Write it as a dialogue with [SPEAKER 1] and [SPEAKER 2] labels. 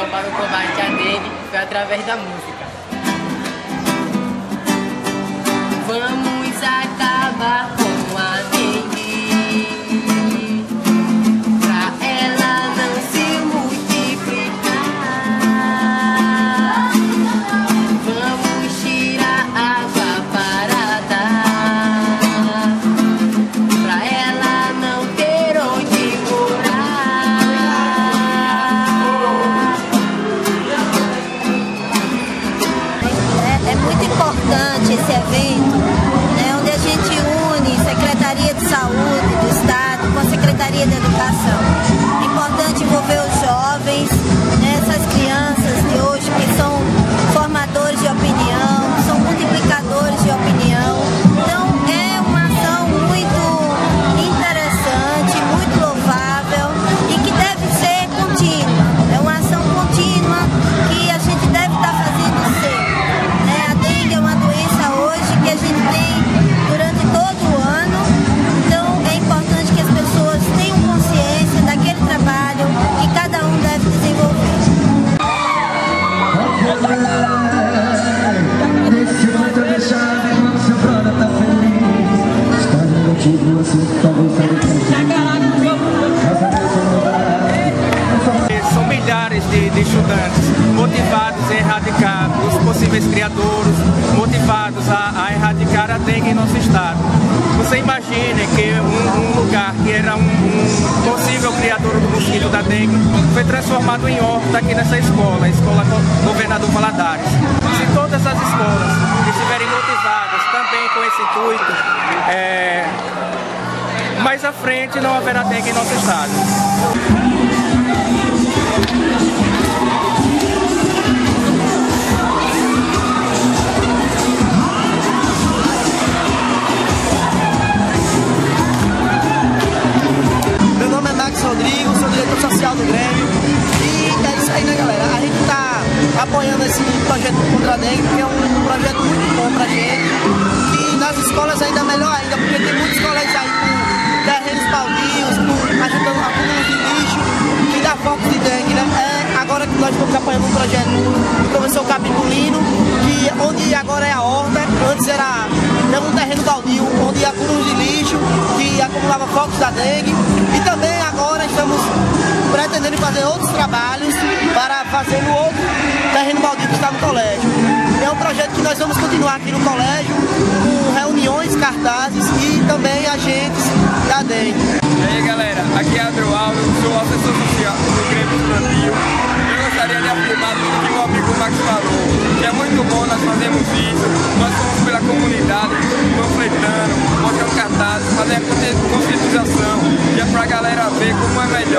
[SPEAKER 1] solução para o combate à dengue foi através da música. Vamos acabar com a dengue, pra ela não se multiplicar. Vamos tirar água parada, pra ela não ter onde morar.
[SPEAKER 2] É muito importante esse evento, né, onde a gente une Secretaria de Saúde do Estado com a Secretaria de Educação. É importante envolver os jovens, né, essas crianças de hoje que são formadores de opinião, são multiplicadores de opinião. Então é uma ação muito interessante, muito louvável e que deve ser contínua. É uma ação contínua que a gente deve estar fazendo sempre. A dengue é uma doença hoje que a gente tem durante todo o ano, então é importante que as pessoas tenham consciência daquele trabalho que cada um deve desenvolver.
[SPEAKER 3] São milhares de estudantes motivados a erradicar os possíveis criadouros, motivados a erradicar a dengue em nosso estado. Você imagine que um lugar que era um possível criador do mosquito da dengue foi transformado em horta aqui nessa escola, a Escola Governador Valadares. Se todas as escolas estiverem motivadas também com esse intuito, mais à frente não haverá dengue em nosso estado.
[SPEAKER 4] Meu nome é Max Rodrigo, sou diretor social do Grêmio. E é isso aí, né, galera? A gente está apoiando esse projeto contra a dengue, porque é um projeto muito bom pra gente. E nas escolas ainda melhor ainda, porque tem muitos colégios aí com terrenos baldios, ajudando a acúmulo de lixo, que dá foco de dengue, né? Agora que nós estamos apoiando um projeto do professor Capitulino, onde agora é a horta, antes era um terreno baldio, onde acúmulo de lixo, que acumulava focos da dengue. E também agora estamos pretendendo fazer outros trabalhos para fazer no outro terreno baldio que está no colégio. É um projeto que nós vamos continuar aqui no colégio, com reuniões, cartazes e também agentes da dengue.
[SPEAKER 3] E aí, galera, aqui é Adroaldo, sou assessor social do Grêmio Estudantil. Eu gostaria de afirmar tudo que o amigo Max falou, que é muito bom nós fazermos isso, nós fomos pela comunidade, panfletando, mostrando cartazes, fazendo a conscientização, que é pra galera ver como é melhor